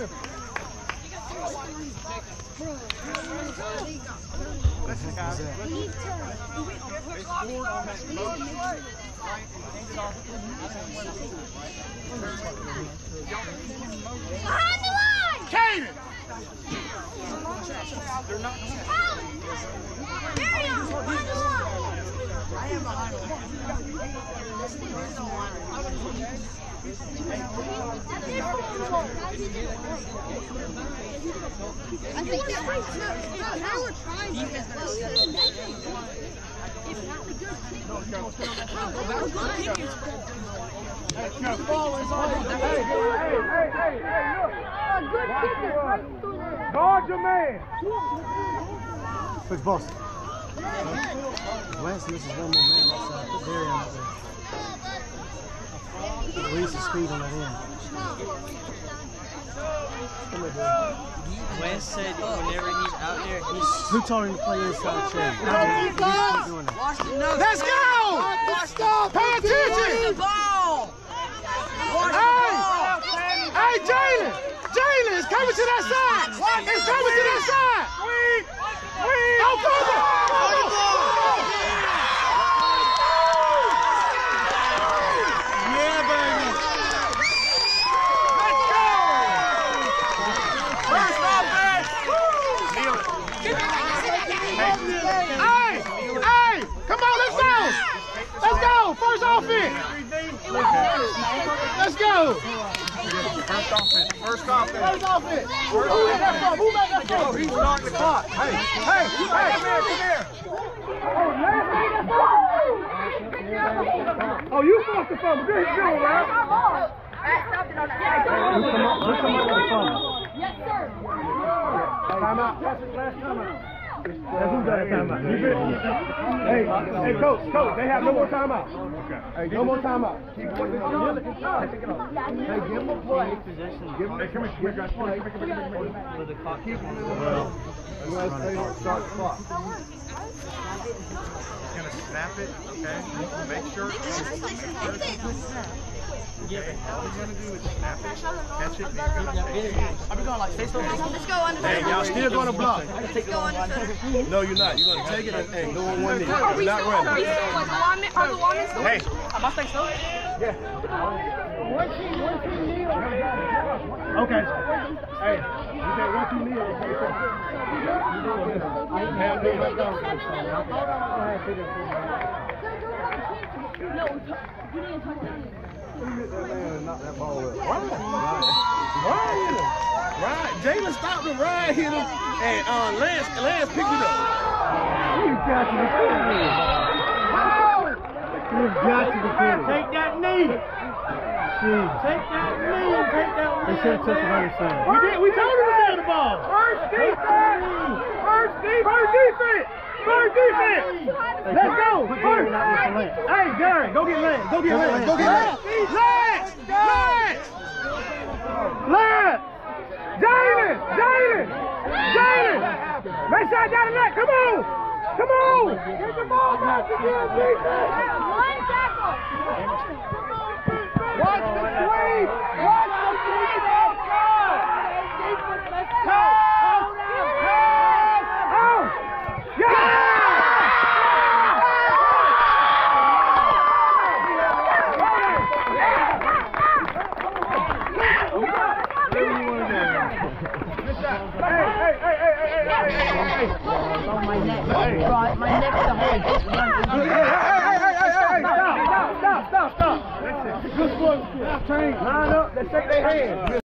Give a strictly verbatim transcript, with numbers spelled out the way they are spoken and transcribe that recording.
Listen, guys. They scored on that motion. Behind the line! Kaden! They're not Carry on! Behind the line! I am behind the line. I think that was now we're trying to get close to the net. If not, the good kick. Hey, hey, hey, hey, look. A good kick is right through there. Guard your man. Quick boss. Lance misses one more man outside. Put Barry out there. Release the speed on that end. Wes said whenever he's out there, he's... Who told him to play inside chain? Let's go! Let's go! Pay attention! Hey! Hey, Jalen! Jalen, it's coming to that side! It's coming to that side! Oh, come on! Yeah, baby! Let's go! First offense! Hey! Hey! Come on, let's go! Let's go! First offense! Let's go! First offense. First offense. First offense. Who made that from? Who made that from? Oh, he's starting the clock. Hey, hey, hey, come here, come here. Oh, Lance made that from? Oh, you forced the fumble. Good deal, man. Yes, sir. Time out. That's his last time out. That's who's got a timeout. Hey, hey, coach, coach, they have no more timeout. Okay. Hey, no more timeout. Keep going. Hey, give him a play. Give him. Hey, come here, guys. Come here, come here, come here. with the clock. Keep him in the well. You guys stay on start the clock. He's gonna snap it, okay? Make sure. Yeah, all he's gonna do is snap it, catch it, and Are we going like face to face? Let's go under. Hey, y'all still gonna block. Let's go under. No, you're not. You're gonna take it and, and go on one knee. Are we You're not still, are we running. still, like, alignment, are the alignments still? Hey. Are Mustangs still? Yeah. One team, one team kneel. Okay. Hey, you said one team kneel. Okay, so. Have them let go. No, we didn't touch that. Knock that ball up. Ryan. Ryan hit him. Ryan. Jalen stopped him. Ryan hit him. And uh, Lance, Lance picked it up. You got to be kidding me. You've got to be kidding me. Take that knee. Jeez. Take that knee. Take that knee. They should have took the other side. We did. We told him to get the ball. First defense. First defense. First defense. First defense. Let's go. First. Hey, Darren, go get Lance. Go get Lance. Go get Lance. Lance. Lance. Lance. Jalen. Jalen. Jalen. Make sure I got a net. Come on. Come on. Get the ball back. One tackle. Watch the sweep! Watch the sweep! Let's go! Let's go! Hold out! Oh! Yeah! Hey, hey, hey, hey, hey, hey, hey, Oh, my neck. Right, my neck's the hole. hey, hey, hey, hey, hey, stop, stop, stop, stop, stop. Good sport. Line up, they shake their hands.